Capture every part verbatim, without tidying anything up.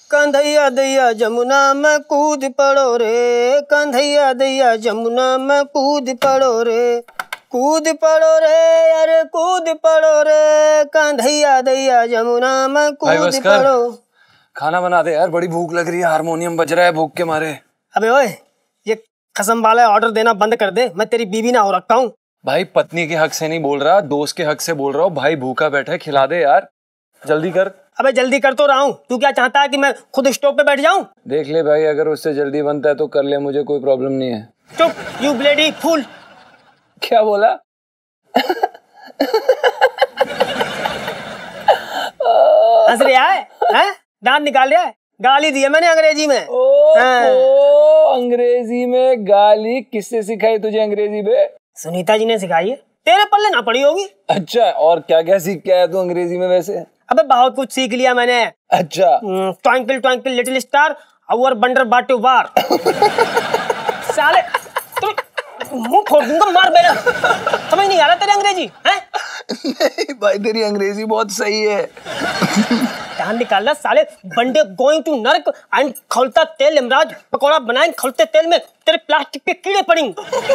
कंधैया दैया जमुना में कूद पड़ो रे, कंधैया दैया जमुना में कूद पड़ो रे, कूद पड़ो रे अरे कूद पड़ो रे, कंधैया दैया जमुना में कूद पड़ो। खाना बना दे यार, बड़ी भूख लग रही है, हारमोनियम बज रहा है भूख के मारे। अबे ओए, ये कसम वाला ऑर्डर देना बंद कर दे, मैं तेरी बीवी ना हो रखता हूँ। भाई पत्नी के हक से नहीं बोल रहा, दोस्त के हक से बोल रहा हूँ। भाई भूखा बैठा है, खिला दे यार, जल्दी कर। अबे जल्दी कर तो रहा हूँ, तू क्या चाहता है कि मैं खुद स्टोव पे बैठ जाऊँ? देख ले भाई, अगर उससे जल्दी बनता है तो कर ले, मुझे कोई प्रॉब्लम नहीं है। चुप, यू ब्लेडी फूल। क्या बोला? हंस रहा है, हैं? दांत निकाल रहा है? गाली दी है मैंने अंग्रेजी में। ओ, ओ, अंग्रेजी में गाली किससे सिखाई तुझे अंग्रेजी में? सुनीता जी ने सिखाई है, तेरे पल्ले ना पड़ी होगी। अच्छा, और क्या क्या सीख के आया तू अंग्रेजी में वैसे? अबे बहुत कुछ सीख लिया मैंने। अच्छा। Twinkle twinkle little star our wonder what to war. साले मुंह फोड़ दूंगा, मार बेरा। समझ नहीं आ रहा तेरी अंग्रेजी हैं? नहीं भाई, तेरी अंग्रेजी बहुत सही है। ध्यान निकाल ला साले, बंडे गोइंग टू नर्क एंड खौलता तेल इमराज पकौड़ा बनाएंगे, खौलते तेल में तेरे प्लास्टिक के कीड़े पड़ेंगे।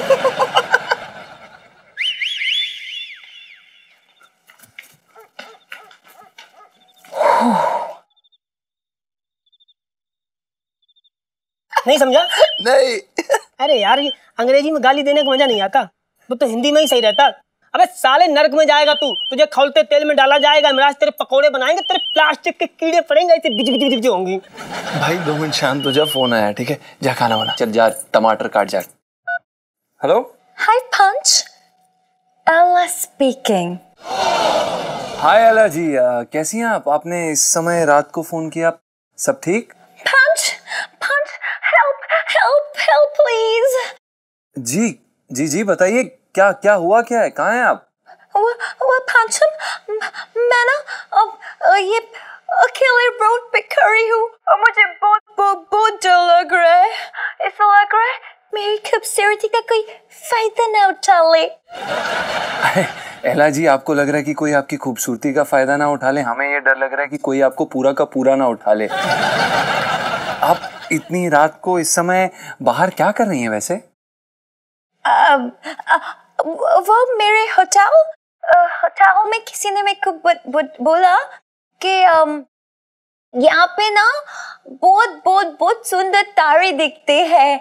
नहीं समझा? नहीं। अरे यार, ये अंग्रेजी में गाली देने का मजा नहीं आता, वो तो हिंदी में ही सही रहता। अबे साले नर्क में जाएगा तू, तुझे खौलते तेल में डाला जाएगा, इमराज तेरे पकोड़े बनाएंगे, तेरे प्लास्टिक के कीड़े पड़ेंगे, ऐसे बिज बिज बिज होंगी। भाई दो मिनट शांत हो जा, फोन आया, ठीक है? जा खाना बना, चल जा, टमाटर काट जा। हेलो, हाय पंच, एला स्पीकिंग। हाय एला जी, कैसी हैं आप? आपने इस समय रात को फोन किया, सब ठीक? Punch, punch, help, help, help please. जी जी जी बताइए, क्या क्या हुआ, क्या है, कहाँ हैं आप? वो वो पंचम, मैं ना अब ये अकेले रोड पे खड़ी हूँ और मुझे बहुत बहुत बहुत डर लग रहा है। ऐसा लग रहा है मेरी खूबसूरती का कोई फायदा ना उठा ले। एला जी, आपको लग रहा है कि कोई आपकी खूबसूरती का फायदा ना उठा ले, हमें ये डर लग रहा है कि कोई आपको पूरा का पूरा ना उठा ले। आप इतनी रात को इस समय बाहर क्या कर रही हैं वैसे? आ, आ, वो मेरे होटल होटल में किसी ने मेरे को ब, ब, बोला कि यहाँ पे ना बहुत बहुत बहुत सुंदर तारे दिखते हैं,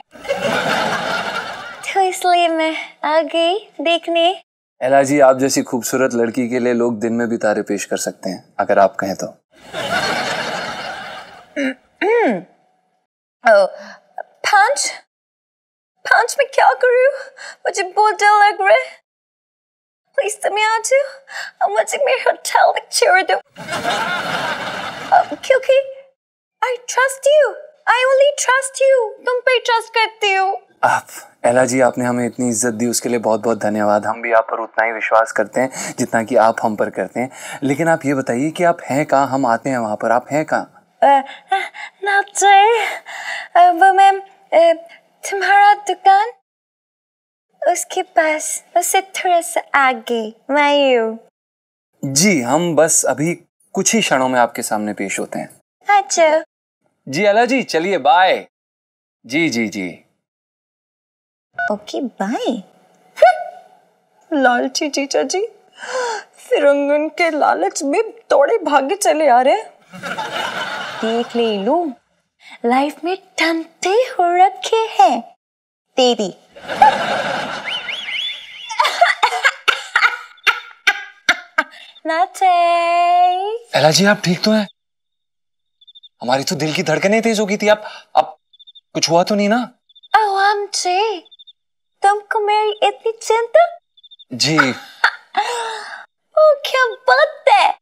तो इसलिए मैं आ गई देखने। एला जी, आप जैसी खूबसूरत लड़की के लिए लोग दिन में भी तारे पेश कर सकते हैं, अगर आप कहें तो। पंच, पंच मैं क्या करूं? मुझे बहुत डर लग रहा है। प्लीज तुम आ जाओ और मुझे मेरे होटल में छोड़ दो, क्योंकि I trust you, I only trust you, तुम पे ट्रस्ट करती हूँ। आप एला जी, आपने हमें इतनी इज्जत दी उसके लिए बहुत बहुत धन्यवाद। हम भी आप पर उतना ही विश्वास करते हैं जितना कि आप हम पर करते हैं। लेकिन आप ये बताइए कि आप हैं कहाँ? हम आते हैं वहाँ पर, आप हैं कहाँ? वो मैम तुम्हारा दुकान उसके पास, उससे थोड़ा सा आगे मैं हूँ। जी, हम बस अभी कुछ ही क्षणों में आपके सामने पेश होते हैं। अच्छा जी एला जी, चलिए बाय। जी जी जी ओके बाय। लालची जीजा जी, फिरंगन के लालच में दौड़े भागे चले आ रहे। देख ले लो, लाइफ में टंटे हो रखे हैं तेरी। एला जी, आप ठीक तो हैं? हमारी तो दिल की धड़कनें तेज हो गई थी। आप आप कुछ हुआ तो नहीं ना? ओह जी, तुमको मेरी इतनी चिंता? जी। ओ क्या बात है।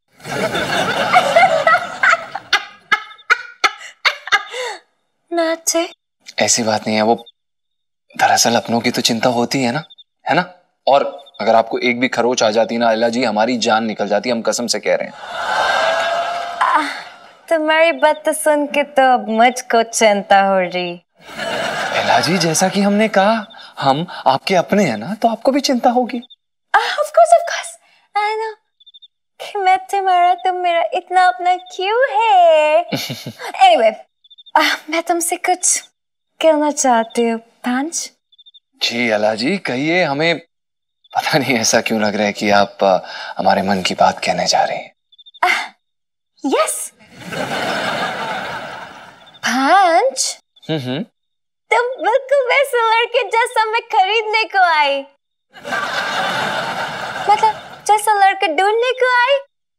नाचे? ऐसी बात नहीं है, वो दरअसल अपनों की तो चिंता होती है ना, है ना? और अगर आपको एक भी खरोच आ जाती ना एला जी, हमारी जान निकल जाती, हम कसम से कह रहे हैं। तुम्हारी बात तो सुन के तो अब मुझको चिंता हो रही। एला जी, जैसा कि हमने कहा, हम आपके अपने हैं ना, तो आपको भी चिंता होगी। Of course, of course, I know. कि मैं तुम्हारा तुम मेरा इतना अपना क्यों है? Anyway, uh, मैं तुमसे कुछ कहना चाहती हूँ पंच। जी अला जी कहिए, हमें पता नहीं ऐसा क्यों लग रहा है कि आप आ, हमारे मन की बात कहने जा रहे हैं। यस पंच, हम्म तुम बिल्कुल वैसे लड़के जैसा मैं खरीदने को आई, मतलब जैसा लड़के ढूंढने को आई।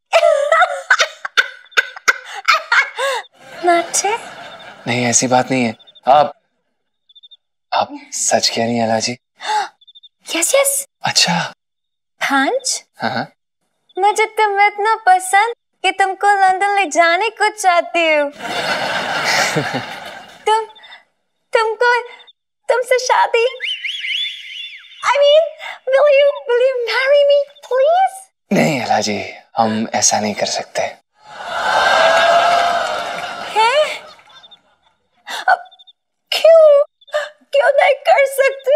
नाचे? नहीं ऐसी बात नहीं है, आप आप सच कह रही हैं अला जी? Yes yes. अच्छा पंच, हाँ मुझे तुम इतना पसंद कि तुमको लंदन ले जाने को चाहती हूँ। तुम तुमको तुमसे शादी, I mean, will you will you marry me, please? नहीं अला जी, हम ऐसा नहीं कर सकते। हैं? अब क्यों क्यों नहीं कर सकते?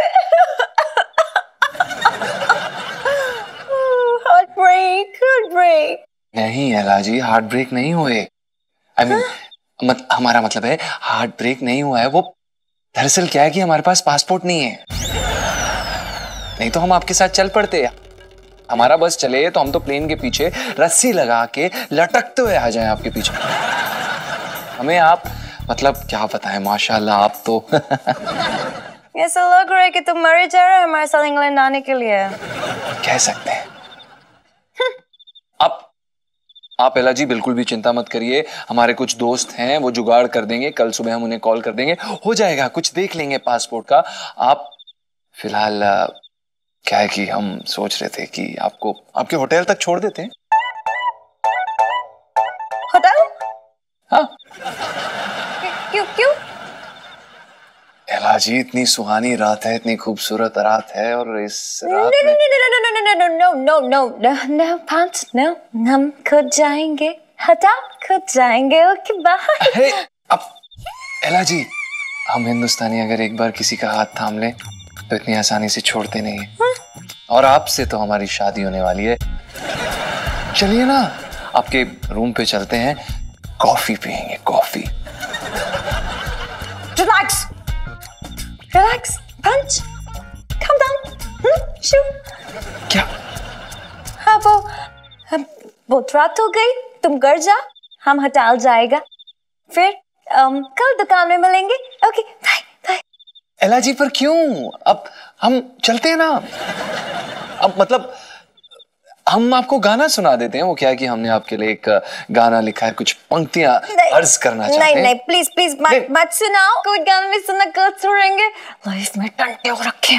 Heart break, heart break. नहीं अला जी, हार्ट ब्रेक नहीं हुए। आई मीन मत, हमारा मतलब है हार्ट ब्रेक नहीं हुआ है। वो दरअसल क्या है कि हमारे पास पासपोर्ट नहीं है, नहीं तो हम आपके साथ चल पड़ते। हमारा बस चले तो हम तो प्लेन के पीछे रस्सी लगा के लटकते हुए आ जाएं आपके पीछे। हमें आप मतलब क्या बताएं, माशाल्लाह आप तो ऐसा लग रहा है कि तुम मर जा रहे हो हमारे साथ इंग्लैंड आने के लिए। कह सकते हैं। आप आप एला जी बिल्कुल भी चिंता मत करिए, हमारे कुछ दोस्त हैं वो जुगाड़ कर देंगे, कल सुबह हम उन्हें कॉल कर देंगे, हो जाएगा, कुछ देख लेंगे पासपोर्ट का। आप फिलहाल क्या है कि हम सोच रहे थे कि आपको आपके होटल तक छोड़ देते हैं। होटल? हाँ क्यों क्यों? एला जी इतनी सुहानी रात है, इतनी खूबसूरत रात है, और इस रात no, में no, no, no, no, no, no, no, no, no, no, no, पंच, no, हम खुद जाएंगे, हटा खुद जाएंगे, ओके बाय। अरे अब एला जी, हम हिंदुस्तानी अगर एक बार किसी का हाथ थाम लें तो इतनी आसानी से छोड़ते नहीं है। और आपसे तो हमारी शादी होने वाली है। चलिए ना आपके रूम पे चलते हैं, कॉफी पियेंगे, coffee. Relax, relax, punch, calm down, hmm, शू। क्या? हाँ वो, हम बहुत रात हो गई, तुम घर जा, हम होटल जाएगा, फिर um, कल दुकान में मिलेंगे, ओके बाय बाय। एला जी पर क्यों? अब हम चलते हैं ना। अब मतलब हम आपको गाना सुना देते हैं। वो क्या है कि हमने आपके लिए एक गाना लिखा है, कुछ पंक्तियां अर्ज करना चाहते हैं। नहीं नहीं प्लीज प्लीज मत मत सुनाओ, कोई गाना नहीं सुनना, कल छोड़ेंगे। लाइफ में टंटे हो रखे।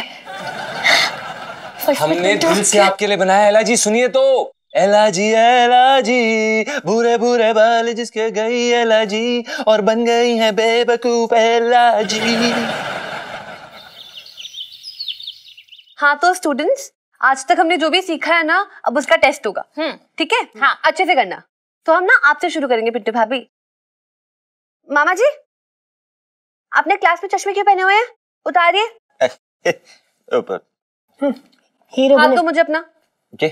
हमने दिल से आपके लिए बनाया। एला जी सुनिए तो। एला जी एला जी बुरे बुरे बाल जिसके गई एला जी, और बन गई है बेवकूफ एला जी। हाँ तो स्टूडेंट्स, आज तक हमने जो भी सीखा है ना, अब उसका टेस्ट होगा। हम्म ठीक है, हाँ अच्छे से करना। तो हम ना आपसे शुरू करेंगे पिंटू भाभी। मामा जी, आपने क्लास में चश्मे क्यों पहने हुए हैं? उतारिए। ऊपर हीरो हाथ बने, दो मुझे अपना। जी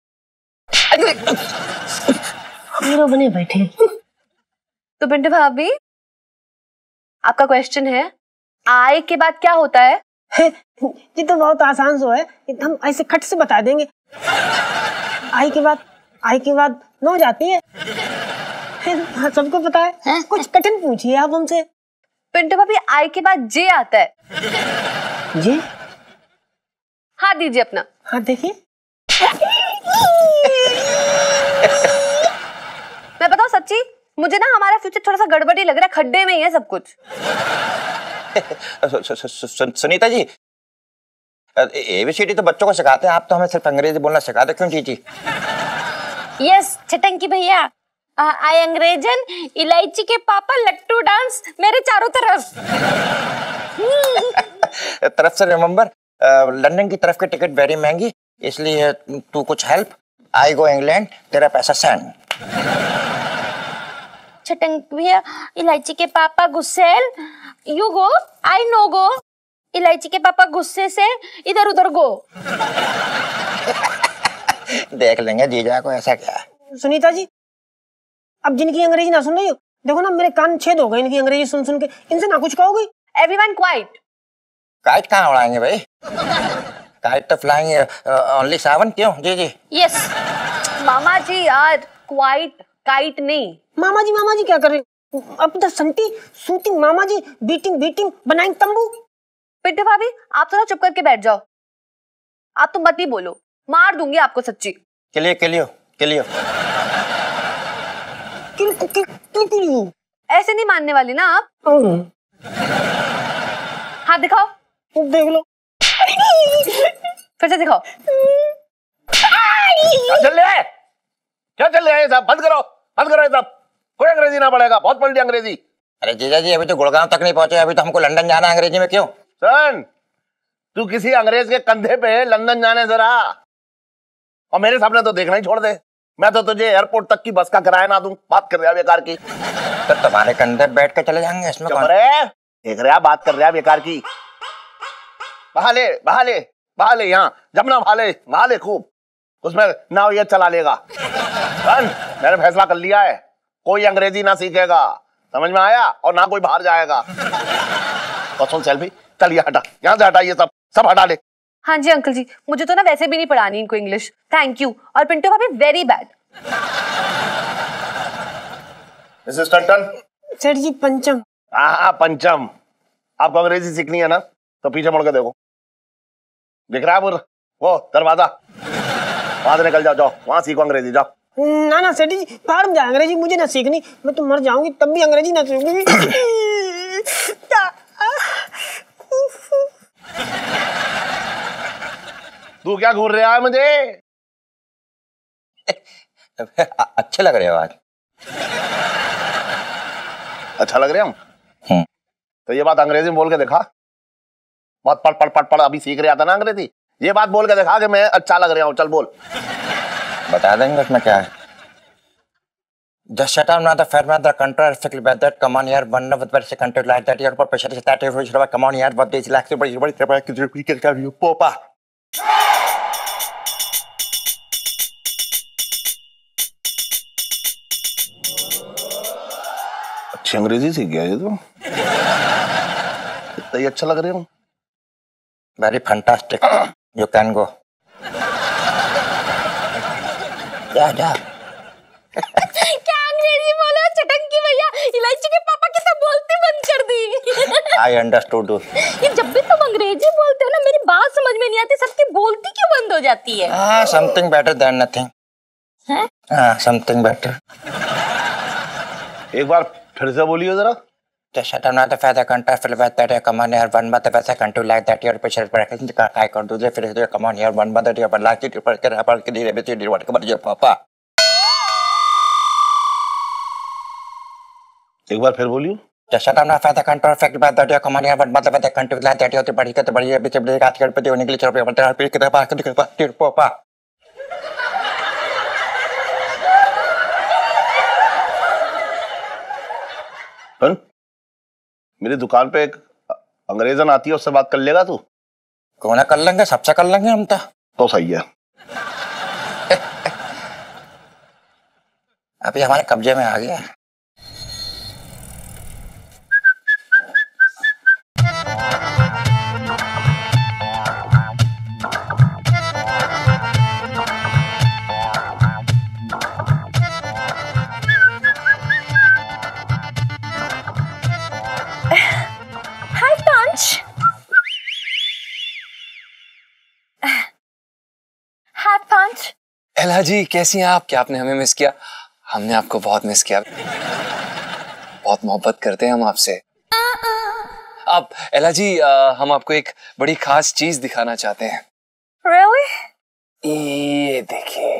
हीरो बने बैठे। तो पिंटू भाभी, आपका क्वेश्चन है, आई के बाद क्या होता है? ये तो बहुत आसान सो है, हम ऐसे खट से बता देंगे। आई के बाद आई के बाद नो जाती है। हाँ, सबको पता है, है? कुछ कठिन पूछिए आप हमसे। पिंटू भाभी, आई के बाद जे आता है। जे? हाथ दीजिए अपना। हाँ देखिए। मैं बताऊं सच्ची, मुझे ना हमारा फ्यूचर थोड़ा सा गड़बड़ी लग रहा है, खड्डे में ही है सब कुछ। सुनीता जी, एबीसीडी तो बच्चों को सिखाते हैं, आप तो हमें सिर्फ अंग्रेजी बोलना सिखाते क्यों जीजी? यस छटंकी भैया, आई अंग्रेजन, इलायची के पापा, लट्टू डांस मेरे चारों तरफ। तरफ से रिमेम्बर, लंदन की तरफ की टिकट वेरी महंगी, इसलिए तू कुछ हेल्प, आई गो इंग्लैंड, तेरा पैसा सेंड। छटंकी भैया, इलायची के पापा गुस्सेल, यू गो, आई नो गो, इलायची के पापा गुस्से से इधर उधर गो। देख लेंगे जीजा को, ऐसा क्या है। सुनीता जी, अब जिनकी अंग्रेजी ना सुन रही हो, देखो ना मेरे कान छेद हो गए इनकी अंग्रेजी सुन सुन के, इनसे ना कुछ कहोगे? Everyone quite. काइट कहाँ उड़ाएंगे भाई? काइट तो फ्लाइंग ओनली सेवन। क्यों? जी जी यस मामा जी यार, क्वाइट काइट नहीं। मामा जी मामा जी क्या कर रहे हो? अब द संटी शूटिंग मामा जी, बीटिंग बीटिंग बनाइंग तंबू। पिंटू भाभी आप तो ना चुप करके बैठ जाओ, आप तो मत ही बोलो, मार दूंगी आपको सच्ची। किलियो किलियो किलियो किल किल किल किल। ऐसे नहीं मानने वाली ना आप? हाथ दिखाओ। देख लो। फिर से दिखाओ। क्या चल रहा है? क्या चल रहा है साहब? बंद करो, बंद करो ये सब। कोई अंग्रेजी ना पड़ेगा, बहुत पलटी अंग्रेजी। अरे जीजा जी, अभी तो गुड़गांव तक नहीं पहुंचे, अभी तो हमको लंदन जाना है। अंग्रेजी में क्यों? सन, तू किसी अंग्रेज के कंधे पे लंदन जाने जरा, और मेरे सामने तो देखना ही छोड़ दे। मैं तो तुझे एयरपोर्ट तक की बस का किराया ना दूं। बात कर रहा है बेकार की। तो तुम्हारे कंधे बैठ के चले जाएंगे, इसमें कौन? अरे देख रहा, बात कर रहा है बेकार की। बहा ले बहा ले बहा ले, यहाँ जमुना बहा ले, बहा ले खूब, उसमें नाव ये चला लेगा। सन, मैंने फैसला कर लिया है, कोई अंग्रेजी ना सीखेगा, समझ में आया? और ना कोई बाहर जाएगा। और सुन सेल्फी, चल ये हटा, यहाँ से हटा, ये सब सब हटा ले। हाँ जी अंकल जी, मुझे तो ना वैसे भी नहीं पढ़ानी इनको इंग्लिश, थैंक यू। और पिंटू भाभी वेरी बैड। मिसेस टंटन। सेठ जी पंचम। हाँ हाँ पंचम। आपको अंग्रेजी सीखनी है ना, तो पीछे मुड़ के देखो, दिख रहा है वो वो दरवाजा, वहां से निकल जाओ, जाओ वहां सीखो अंग्रेजी, जाओ। ना ना सेठ जी, पहाड़ में जा, अंग्रेजी मुझे ना सीखनी, मैं तो मर जाऊंगी तब भी अंग्रेजी ना सीखूंगी। तू क्या घूर रहा है मुझे? अच्छे लग रहे हो आज। अच्छा लग रहे हम? हम्म। तो ये बात अंग्रेजी में बोल के दिखा। बहुत पढ़ पढ़ पढ़ पढ़ अभी सीख रहा था ना अंग्रेजी, ये बात बोल के दिखा कि मैं अच्छा लग रहा हूँ। चल बोल। बता देंगे उसमें क्या है। Just shut up now, the fair man, the control perfectly bad that come on here, one of the very country like that, your pressure is that if you come on here, what this like super super super we can have you popa. अच्छी अंग्रेजी सीख गया ये तो, इतना ही अच्छा लग रहे हो। Very fantastic. You can go. जा जा। क्या अंग्रेजी बोले हो चटंकी भैया? इलायची के पापा के साथ बोलते बंद कर दी। I understood you. ये जब भी तुम अंग्रेजी बोलते हो ना, मेरी बात समझ में नहीं आती, सबकी बोलती क्यों बंद हो जाती है? Ah, something better than nothing. हैं? Ah, something better. एक बार फिर से बोलियो जरा। Just shut up now, the father control perfectly bad that come on here, one but the best country like that, your pressure is breaking the I can do the फिर से come on here, one but that your like it पर कर पर के लिए बेचे divide कर दिया पापा। एक बार फिर बोलियो। Just shut up now, father control perfectly bad that your come on here, one but the best country like that, your बड़ी के बड़ी बेचे बेचे काट कर पे देने के लिए चल पे पर फिर के पास के पास पापा। हन? मेरी दुकान पे एक अंग्रेजन आती है, उससे बात कर लेगा तू? कौन कर लेंगे, सबसे कर लेंगे हम तो। तो सही है। अभी हमारे कब्जे में आ गया। एला जी कैसी हैं आप? क्या आपने हमें मिस किया? हमने आपको बहुत मिस किया, बहुत मोहब्बत करते हैं हम आपसे। आप एला जी, आ, हम आपको एक बड़ी खास चीज दिखाना चाहते हैं। Really? ये देखिए।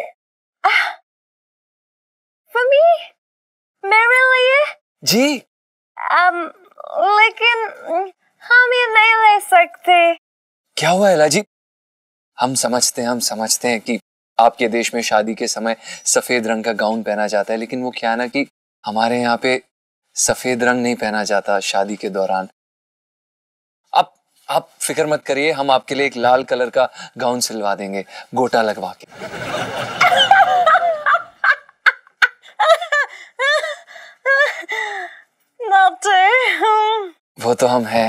For me? मेरे लिए? जी। um, लेकिन हम ये नहीं ले सकते। क्या हुआ एला जी? हम समझते हैं हम समझते हैं कि आपके देश में शादी के समय सफेद रंग का गाउन पहना जाता है, लेकिन वो क्या है ना कि हमारे यहाँ पे सफेद रंग नहीं पहना जाता शादी के दौरान। आप आप फिक्र मत करिए, हम आपके लिए एक लाल कलर का गाउन सिलवा देंगे, गोटा लगवा के। वो तो हम हैं।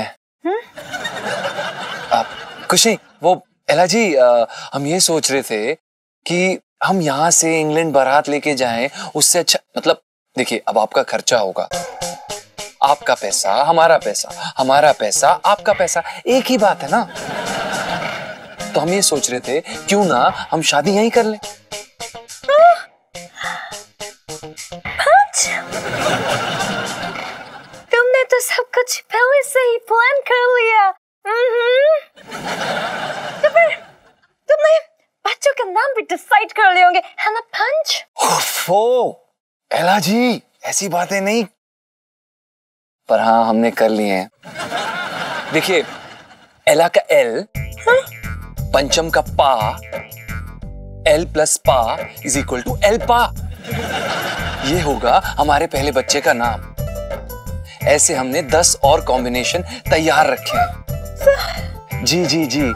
आ, कुछ नहीं, वो एला जी आ, हम ये सोच रहे थे कि हम यहाँ से इंग्लैंड बारात लेके जाएं, उससे अच्छा मतलब देखिए अब आपका खर्चा होगा, आपका पैसा हमारा पैसा, हमारा पैसा आपका पैसा, एक ही बात है ना। तो हम ये सोच रहे थे क्यों ना हम शादी यहीं कर लें। तुमने तो सब कुछ पहले से ही प्लान कर लिया। तो फिर तुमने बच्चों का नाम भी डिसाइड कर लिए होंगे, है ना पंच? ओफो, एला जी ऐसी बातें नहीं, पर हाँ हमने कर लिए हैं। देखिए एला का एल, पंचम का पा, एल प्लस पा इज इक्वल टू एल पा। ये होगा हमारे पहले बच्चे का नाम। ऐसे हमने दस और कॉम्बिनेशन तैयार रखे हैं। जी जी जी।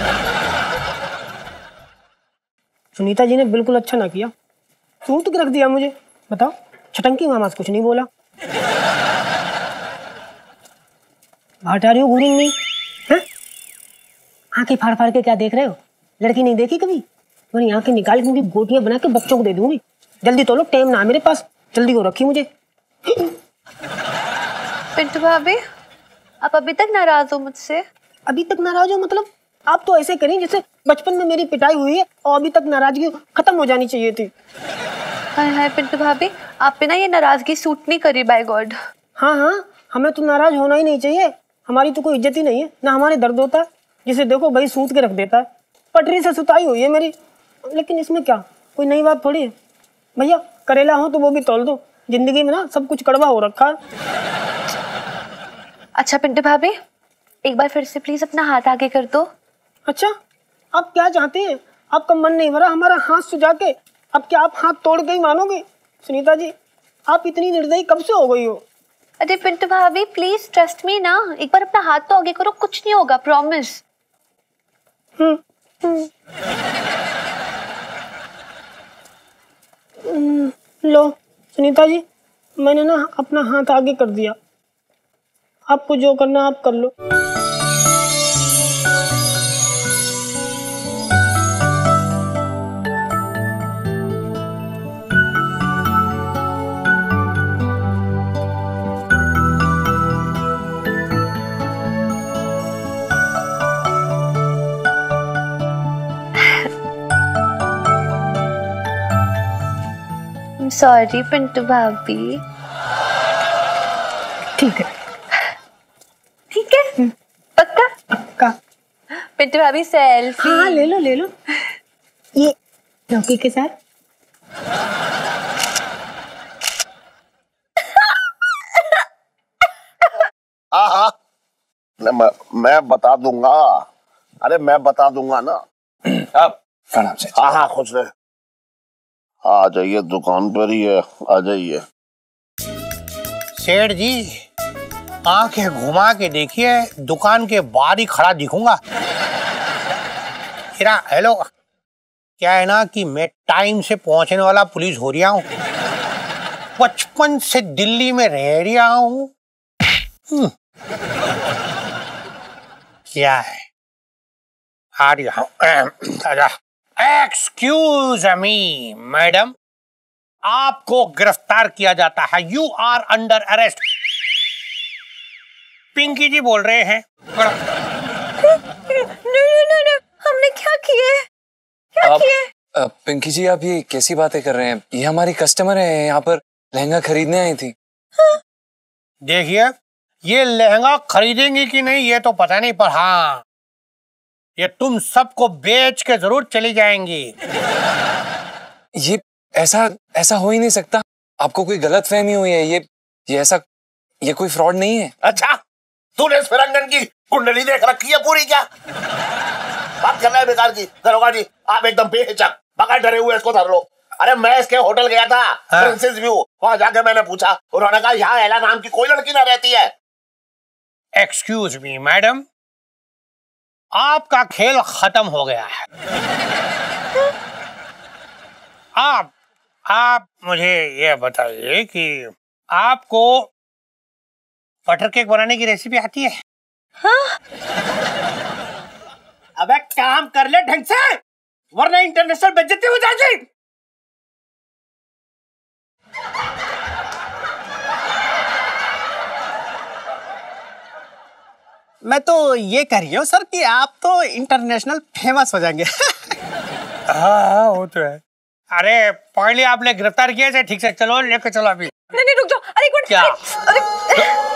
सुनीता जी ने बिल्कुल अच्छा ना किया, सूट के रख दिया मुझे। बताओ, छटंकी मामा से कुछ नहीं बोला। बाहर आ रही हो घूरिंग नहीं है? आंखें फाड़ फाड़ के क्या देख रहे हो? लड़की नहीं देखी कभी? मेरी आंखें निकाल के उनकी गोटियां बना के बच्चों को दे दूंगी। जल्दी तो लो, टाइम ना मेरे पास, जल्दी को रखी मुझे। पिंटू भाभी, आप अभी तक नाराज हो मुझसे? अभी तक नाराज हो मतलब? आप तो ऐसे करें जैसे बचपन में मेरी पिटाई हुई है और अभी तक नाराजगी खत्म हो जानी चाहिए थी। हाय हाय पिंटू भाभी, आप पे ना ये नाराजगी सूट नहीं करी, बाय गॉड। हाँ हाँ, हमें तो नाराज होना ही नहीं चाहिए। हमारी तो कोई इज्जत ही नहीं है, ना हमारे दर्द होता है। जिसे देखो भाई सूत के रख देता है। पटरी से सुताई हुई है मेरी, लेकिन इसमें क्या कोई नई बात थोड़ी है। भैया करेला हो तो वो भी तोल दो, जिंदगी में ना सब कुछ कड़वा हो रखा है। अच्छा पिंटू भाभी, एक बार फिर से प्लीज अपना हाथ आगे कर दो। अच्छा, आप क्या चाहते हैं? आपका मन नहीं भरा हमारा हाथ सुझा के? अब क्या आप हाथ तोड़ के ही मानोगे? सुनीता जी, आप इतनी निर्दयी कब से हो गई हो? अरे पिंटू भाभी प्लीज ट्रस्ट मी ना, एक बार अपना हाथ तो आगे करो, कुछ नहीं होगा, प्रॉमिस। हम्म लो सुनीता जी, मैंने ना अपना हाथ आगे कर दिया। आपको जो करना आप कर लो। सॉरी पिंटू भाभी। ठीक है ठीक है, पक्का पक्का। पिंटू भाभी सेल्फी। हाँ ले लो ले लो, ये लौकी के साथ। हाँ हाँ, मैं, मैं बता दूंगा। अरे मैं बता दूंगा ना। आप प्रणाम से। हाँ हाँ खुश रहे। आ जाइए, दुकान पर ही है, आ जाइए। सेठ जी आंखें घुमा के देखिए, दुकान के बाहर ही खड़ा दिखूंगा। हेलो, क्या है ना कि मैं टाइम से पहुंचने वाला पुलिस हो रहा हूँ। बचपन से दिल्ली में रह रहा हूँ। क्या है, आ रहा हूँ। एक्सक्यूज मी मैडम, आपको गिरफ्तार किया जाता है। You are under arrest. Pinky ji बोल रहे हैं। नो नो नो नो, हमने क्या किए? क्या आप, किए? पिंकी जी आप ये कैसी बातें कर रहे हैं? ये हमारी कस्टमर है, यहाँ पर लहंगा खरीदने आई थी। देखिए, ये लहंगा खरीदेंगी कि नहीं ये तो पता नहीं, पर हाँ ये तुम सबको बेच के जरूर चली जाएंगी। ये ऐसा ऐसा हो ही नहीं सकता। आपको कोई गलतफहमी हुई है। ये ये ऐसा ये कोई फ्रॉड नहीं है। अच्छा, तूने इस फिरंगन की कुंडली देख रखी है पूरी क्या? बात करना है बेकार की। दरोगा जी, आप एकदम बेहिचक बगैर डरे हुए इसको धर लो। अरे मैं इसके होटल गया था, हाँ। प्रिंसेस व्यू, वहां जाके मैंने पूछा, उन्होंने कहा यहाँ एला नाम की कोई लड़की ना रहती है। एक्सक्यूज मी मैडम, आपका खेल खत्म हो गया है। आप आप मुझे ये बताइए कि आपको बटर केक बनाने की रेसिपी आती है? हाँ? अबे काम कर ले ढंग से, वरना इंटरनेशनल बेइज्जती हो जाएगी। मैं तो ये कह रही हूँ सर कि आप तो इंटरनेशनल फेमस हो जाएंगे। हाँ वो तो है। अरे पहले आपने गिरफ्तार किया है ठीक से, चलो लेके चलो अभी। नहीं नहीं रुक जाओ, अरे एक मिनट। क्या? अरे, अरे